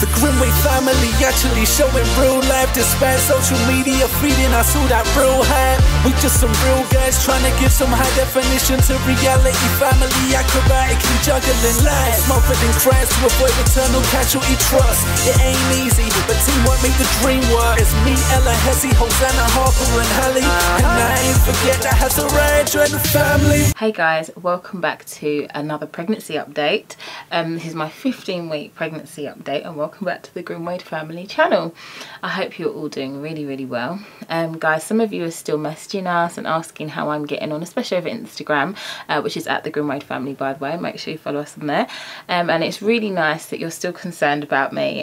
The Grimwade family actually showing real life, despite social media feeding us all that real hype. We just some real guys trying to give some high definition to reality. Family acrobatically juggling life, smothered in cracks to avoid eternal casualty trust. It ain't easy, but teamwork make the dream work. It's me, Ella, Hezzy, Hosanna, Harper and Hallie, and I ain't forget I had to ride join the family. Hey guys, welcome back to another pregnancy update. This is my 15-week pregnancy update, and welcome back to the Grimwade Family channel. I hope you're all doing really well. Guys, some of you are still messaging us and asking how I'm getting on, especially over Instagram, which is at the Grimwade Family, by the way. Make sure you follow us on there. And it's really nice that you're still concerned about me.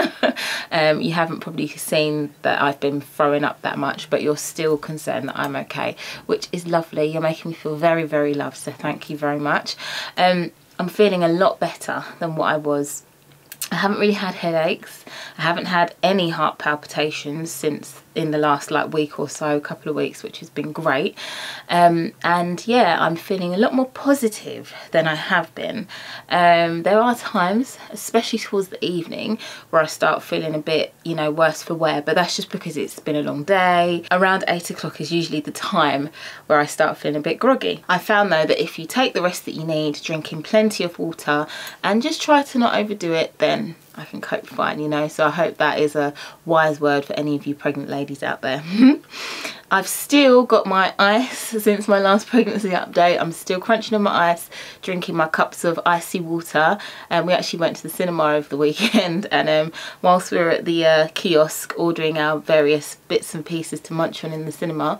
You haven't probably seen that I've been throwing up that much, but you're still concerned that I'm okay, which is lovely. You're making me feel very loved, so thank you very much. I'm feeling a lot better than what I was. I haven't really had headaches. I haven't had any heart palpitations since in the last week or so, couple of weeks, which has been great. And yeah, I'm feeling a lot more positive than I have been. There are times, especially towards the evening, where I start feeling a bit, you know, worse for wear, but that's just because it's been a long day. Around 8 o'clock is usually the time where I start feeling a bit groggy. I found though that if you take the rest that you need, drinking plenty of water and just try to not overdo it, then I can cope fine, you know. So I hope that is a wise word for any of you pregnant ladies out there. I've still got my ice since my last pregnancy update. I'm still crunching on my ice, drinking my cups of icy water. And we actually went to the cinema over the weekend, and whilst we were at the kiosk ordering our various bits and pieces to munch on in the cinema,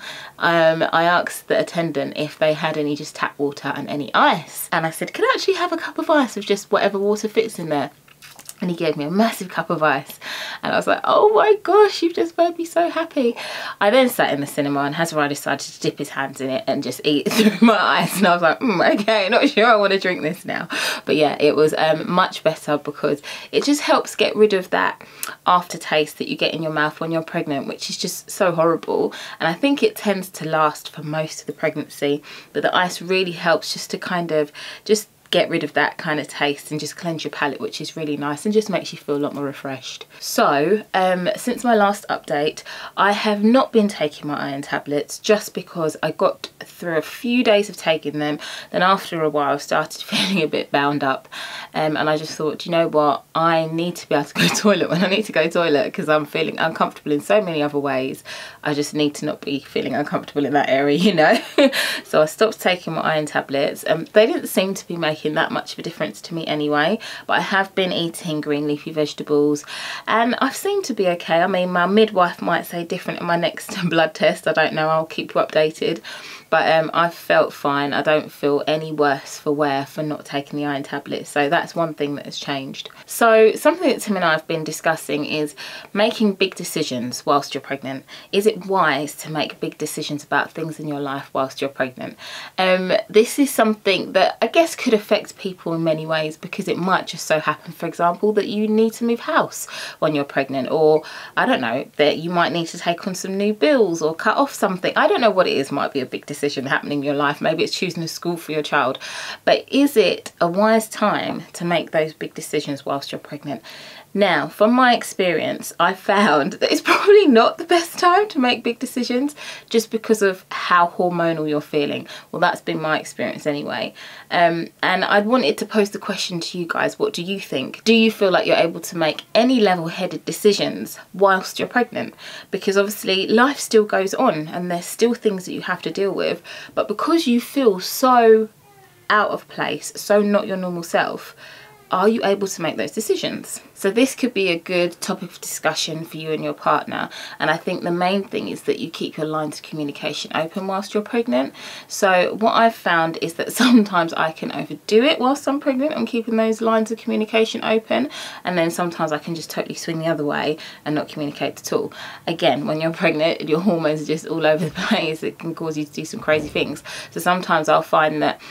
I asked the attendant if they had any just tap water and any ice. And I said, can I actually have a cup of ice with just whatever water fits in there? And he gave me a massive cup of ice, and I was like, oh my gosh, you've just made me so happy. I then sat in the cinema and Hazari decided to dip his hands in it and just eat through my ice, and I was like, okay, not sure I want to drink this now. But yeah, it was much better, because it just helps get rid of that aftertaste that you get in your mouth when you're pregnant, which is just so horrible. And I think it tends to last for most of the pregnancy, but the ice really helps just to kind of just get rid of that kind of taste and just cleanse your palate, which is really nice and just makes you feel a lot more refreshed. So since my last update, I have not been taking my iron tablets, just because I got through a few days of taking them. Then after a while I started feeling a bit bound up, and I just thought, you know what, I need to be able to go to the toilet when I need to go to the toilet, because I'm feeling uncomfortable in so many other ways. I just need to not be feeling uncomfortable in that area, you know. So I stopped taking my iron tablets. They didn't seem to be making that much of a difference to me anyway, but I have been eating green leafy vegetables and I've seemed to be okay. I mean, my midwife might say different in my next blood test, I don't know, I'll keep you updated. But I've felt fine. I don't feel any worse for wear for not taking the iron tablets. So that's one thing that has changed. So something that Tim and I have been discussing is making big decisions whilst you're pregnant. Is it wise to make big decisions about things in your life whilst you're pregnant? This is something that I guess could affect people in many ways, because it might just so happen, for example, that you need to move house when you're pregnant, or I don't know, that you might need to take on some new bills or cut off something. I don't know what it is, might be a big decision happening in your life. Maybe it's choosing a school for your child. But is it a wise time to make those big decisions whilst you're pregnant? Now, from my experience, I found that it's probably not the best time to make big decisions, just because of how hormonal you're feeling. Well, that's been my experience anyway. And I wanted to pose the question to you guys. What do you think? Do you feel like you're able to make any level-headed decisions whilst you're pregnant? Because obviously life still goes on and there's still things that you have to deal with. But because you feel so out of place, so not your normal self, are you able to make those decisions? So this could be a good topic of discussion for you and your partner. And I think the main thing is that you keep your lines of communication open whilst you're pregnant. So what I've found is that sometimes I can overdo it whilst I'm pregnant and keeping those lines of communication open. And then sometimes I can just totally swing the other way and not communicate at all. Again, when you're pregnant, your hormones are just all over the place. It can cause you to do some crazy things. So sometimes I'll find that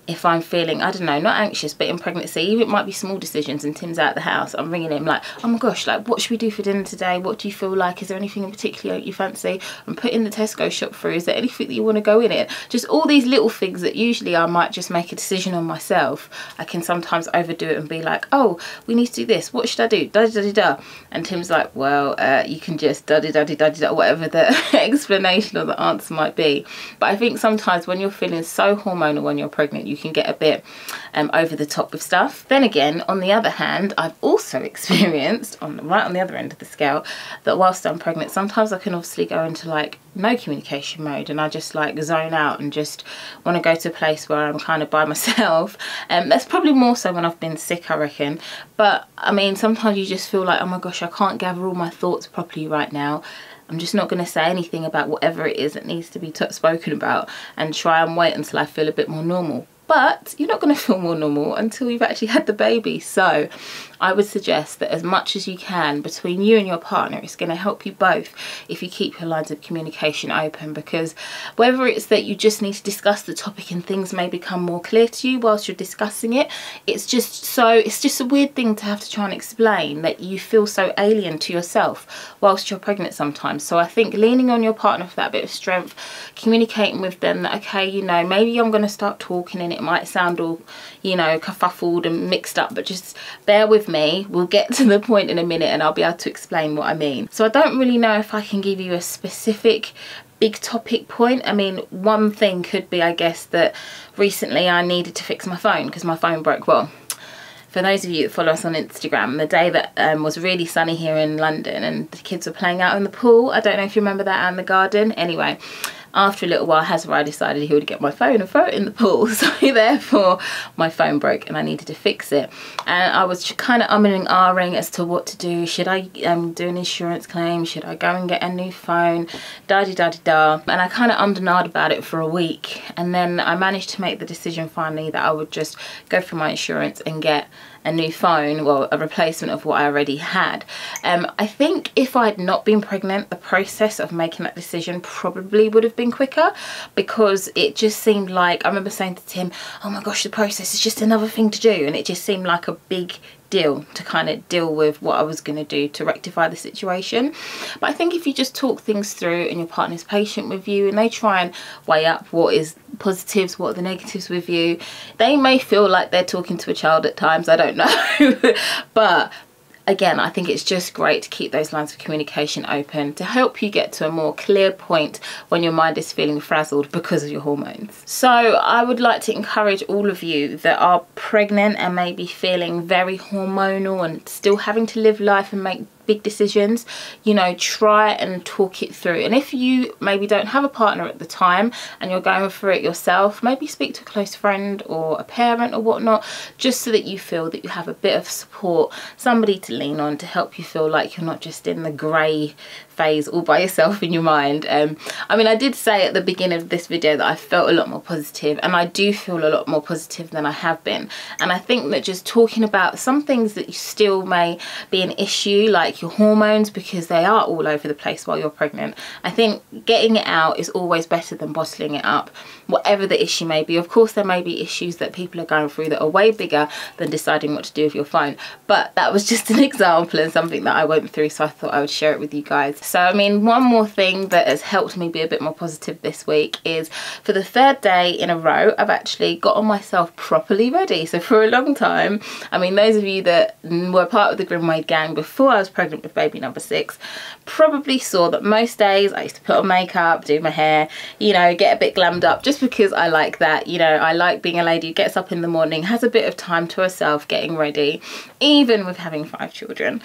if I'm feeling, I don't know, not anxious, but in pregnancy, even it might be small decisions and Tim's out the house, I'm ringing him like, oh my gosh, like, what should we do for dinner today? What do you feel like? Is there anything in particular you fancy? I'm putting the Tesco shop through. Is there anything that you want to go in it? Just all these little things that usually I might just make a decision on myself. I can sometimes overdo it and be like, oh, we need to do this. What should I do? Da da da da. And Tim's like, well, you can just da da da da da da, whatever the explanation or the answer might be. But I think sometimes when you're feeling so hormonal when you're pregnant, you can get a bit over the top with stuff. Then again, on the other hand, I've also experienced right on the other end of the scale that whilst I'm pregnant, sometimes I can obviously go into like no communication mode, and I just like zone out and just want to go to a place where I'm kind of by myself. That's probably more so when I've been sick, I reckon. But I mean, sometimes you just feel like, oh my gosh, I can't gather all my thoughts properly right now. I'm just not going to say anything about whatever it is that needs to be spoken about, and try and wait until I feel a bit more normal. But you're not going to feel more normal until you've actually had the baby. So I would suggest that as much as you can between you and your partner, it's going to help you both if you keep your lines of communication open, because whether it's that you just need to discuss the topic and things may become more clear to you whilst you're discussing it, it's just a weird thing to have to try and explain that you feel so alien to yourself whilst you're pregnant sometimes. So I think leaning on your partner for that bit of strength, communicating with them that, okay, you know, maybe I'm going to start talking and it might sound all, you know, kerfuffled and mixed up, but just bear with me. We'll get to the point in a minute and I'll be able to explain what I mean. So I don't really know if I can give you a specific big topic point. I mean, one thing could be, I guess, that recently I needed to fix my phone because my phone broke. Well, for those of you that follow us on Instagram, the day that was really sunny here in London and the kids were playing out in the pool, I don't know if you remember that, and the garden. Anyway, after a little while, Hazard decided he would get my phone and throw it in the pool. So therefore, my phone broke and I needed to fix it. And I was kind of umming and ahhing as to what to do. Should I do an insurance claim? Should I go and get a new phone? Da-di-da-di-da. And I kind of ummed and ahed about it for a week. And then I managed to make the decision finally that I would just go through my insurance and get a new phone, well, a replacement of what I already had. I think if I had not been pregnant, the process of making that decision probably would have been quicker, because it just seemed like, I remember saying to Tim, oh my gosh, the process is just another thing to do, and it just seemed like a big deal to kind of deal with what I was going to do to rectify the situation. But I think if you just talk things through and your partner's patient with you and they try and weigh up what is positives, what are the negatives with you, they may feel like they're talking to a child at times, I don't know. But again, I think it's just great to keep those lines of communication open to help you get to a more clear point when your mind is feeling frazzled because of your hormones. So I would like to encourage all of you that are pregnant and maybe feeling very hormonal and still having to live life and make big decisions, you know, try and talk it through. And if you maybe don't have a partner at the time and you're going through it yourself, maybe speak to a close friend or a parent or whatnot, just so that you feel that you have a bit of support, somebody to lean on to help you feel like you're not just in the grey phase all by yourself in your mind. I mean, I did say at the beginning of this video that I felt a lot more positive, and I do feel a lot more positive than I have been. And I think that just talking about some things that you still may be an issue, like your hormones, because they are all over the place while you're pregnant, I think getting it out is always better than bottling it up, whatever the issue may be. Of course, there may be issues that people are going through that are way bigger than deciding what to do with your phone, but that was just an example and something that I went through, so I thought I would share it with you guys. So I mean, one more thing that has helped me be a bit more positive this week is, for the third day in a row, I've actually gotten myself properly ready. So for a long time, I mean, those of you that were part of the Grimwade gang before I was pregnant with baby number 6 probably saw that most days I used to put on makeup, do my hair, you know, get a bit glammed up, just because I like that. You know, I like being a lady who gets up in the morning, has a bit of time to herself getting ready, even with having 5 children.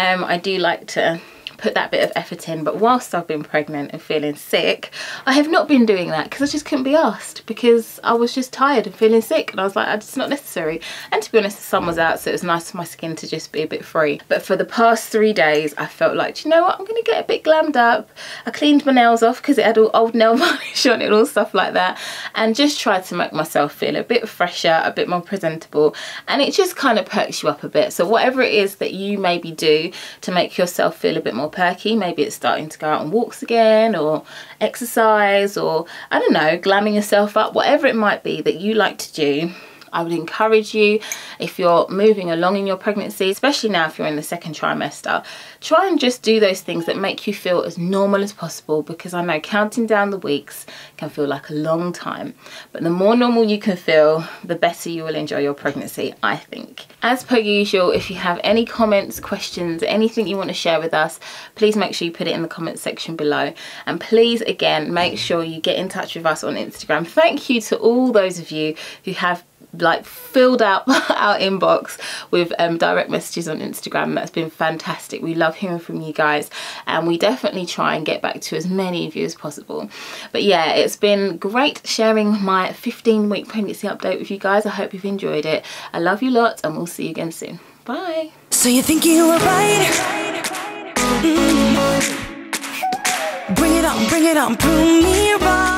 I do like to put that bit of effort in, but whilst I've been pregnant and feeling sick, I have not been doing that because I just couldn't be asked, because I was just tired and feeling sick, and I was like, it's not necessary. And to be honest, the sun was out, so it was nice for my skin to just be a bit free. But for the past 3 days, I felt like, do you know what, I'm gonna get a bit glammed up. I cleaned my nails off because it had all old nail varnish on it and all stuff like that, and just tried to make myself feel a bit fresher, a bit more presentable, and it just kind of perks you up a bit. So whatever it is that you maybe do to make yourself feel a bit more more perky. Maybe it's starting to go out on walks again, or exercise, or I don't know, glamming yourself up, whatever it might be that you like to do. I would encourage you, if you're moving along in your pregnancy, especially now if you're in the second trimester, try and just do those things that make you feel as normal as possible, because I know counting down the weeks can feel like a long time, but the more normal you can feel, the better you will enjoy your pregnancy, I think. As per usual, if you have any comments, questions, anything you want to share with us, please make sure you put it in the comment section below. And please, again, make sure you get in touch with us on Instagram. Thank you to all those of you who have like filled out our inbox with direct messages on Instagram. That's been fantastic. We love hearing from you guys, and we definitely try and get back to as many of you as possible. But yeah, it's been great sharing my 15-week pregnancy update with you guys. I hope you've enjoyed it. I love you lots, and we'll see you again soon. Bye. So you think you were right? Bring it on, prove me wrong.